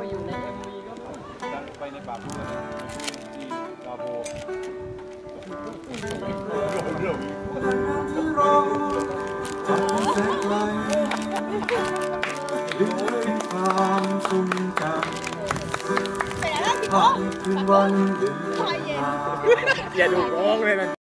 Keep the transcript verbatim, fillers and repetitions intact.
อยู่ในเอ็มวีก็ไปในป่าพูดนะที่กาโบด้วยความทรงจำผ่านคืนวันเดือนอย่าดูร้องเลยนะ